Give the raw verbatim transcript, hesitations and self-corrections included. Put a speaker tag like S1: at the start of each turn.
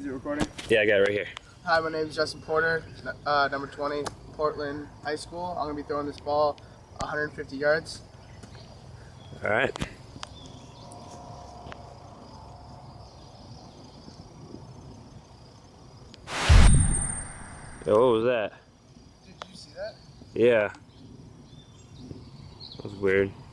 S1: you recording?
S2: Yeah, I got it right here.
S1: Hi, my name is Justin Porter, uh, number twenty, Portland High School. I'm going to be throwing this ball one hundred fifty yards.
S2: All right. Oh, what was that?
S1: Did you see that?
S2: Yeah. That was weird.